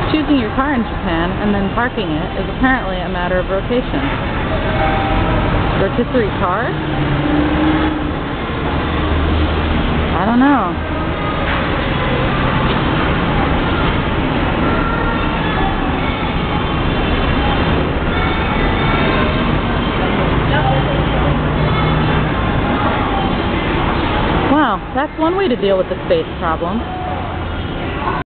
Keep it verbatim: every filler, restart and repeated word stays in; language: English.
Choosing your car in Japan and then parking it is apparently a matter of rotation. Rotisserie Cars? I don't know. Wow, that's one way to deal with the space problem.